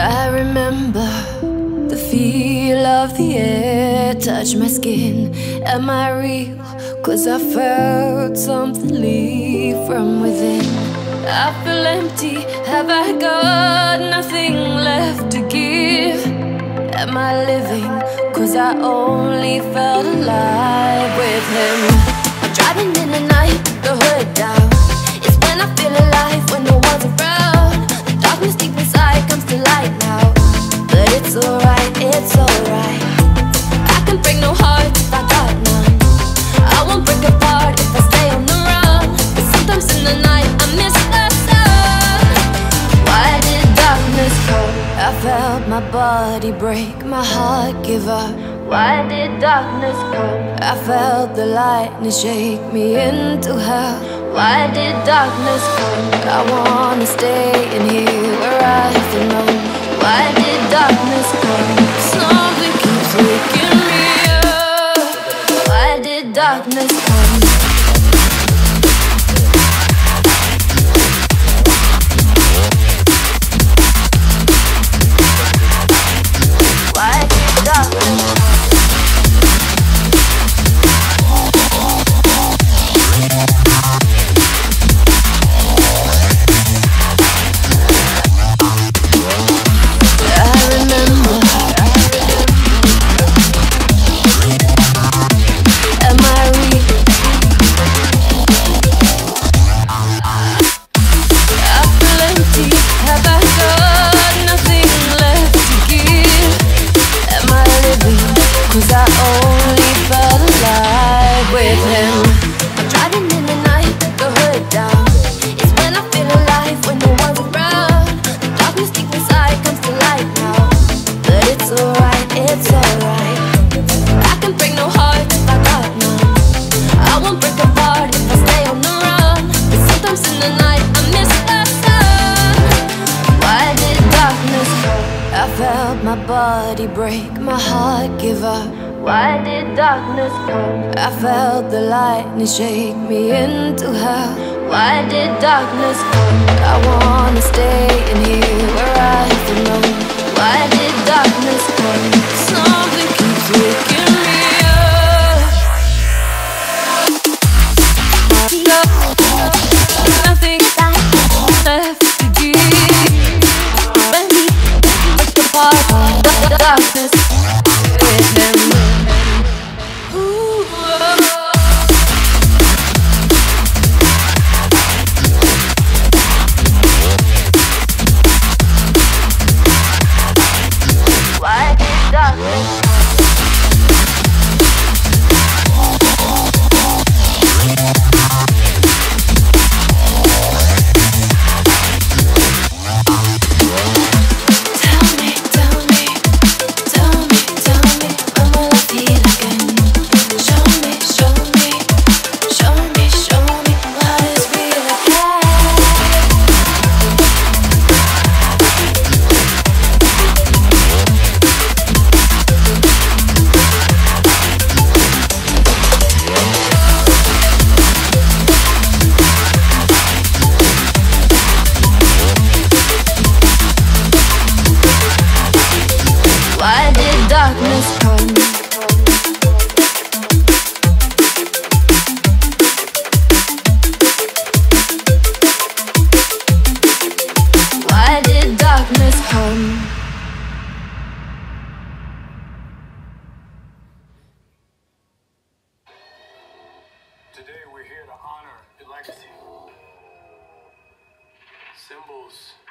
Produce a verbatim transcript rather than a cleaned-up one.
I remember the feel of the air touch my skin. Am I real? Cause I felt something leave from within. I feel empty, have I got nothing left to give? Am I living? Cause I only felt alive with him. I'm driving in the night, the hood down. It's when I feel alive, when no one's around. The darkness deep inside comes to light now. But it's alright, it's alright. I can break no heart if I got none. I won't break apart if I stay on the run. But sometimes in the night I miss the sun. Why did darkness come? I felt my body break, my heart give up. Why did darkness come? I felt the lightning shake me into hell. Why did darkness come? I wanna stay in here where I belong. Why did darkness come? Something keeps waking me up. Why did darkness come? Why did darkness come? Cause I only felt alive with him. I'm driving in the night, the hood down. It's when I feel alive, when no one's around. The darkness deep inside comes to light now. But it's alright, it's alright. I can break no heart if I got none. I won't break apart if I stay on the run. But sometimes in the night I miss the sun. Why did darkness come? I felt my body break, my heart give up. Why did darkness come? I felt the lightning shake me into hell. Why did darkness come? I wanna stay in here where I belong. Why did darkness come? Something keeps waking me up. Nothing left to give. When we break apart, the darkness with him. Why did darkness come? Why did darkness come? Today we're here to honor your legacy. Symbols